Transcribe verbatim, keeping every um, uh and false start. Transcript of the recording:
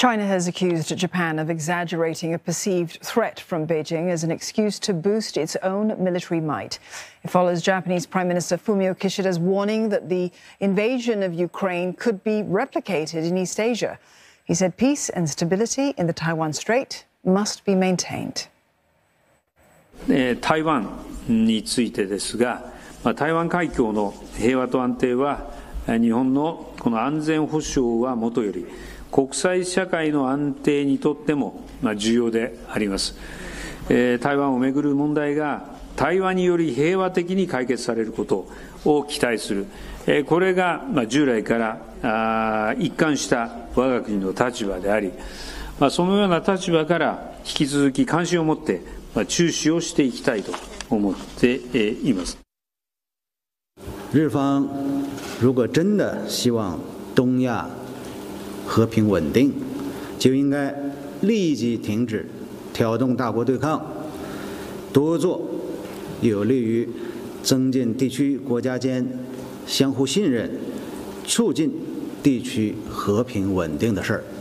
China has accused Japan of exaggerating a perceived threat from Beijing as an excuse to boost its own military might. It follows Japanese Prime Minister Fumio Kishida's warning that the invasion of Ukraine could be replicated in East Asia. He said peace and stability in the Taiwan Strait must be maintained. 台湾についてですが、台湾海峡の平和と安定は日本のこの安全保障はもとより国際社会の安定にとっても重要であります。台湾をめぐる問題が対話により平和的に解決されることを期待する、これが従来から一貫した我が国の立場であり、そのような立場から引き続き関心を持って注視をしていきたいと思っています。 日方如果真的希望东亚和平稳定，就应该立即停止挑动大国对抗，多做有利于增进地区国家间相互信任、促进地区和平稳定的事儿。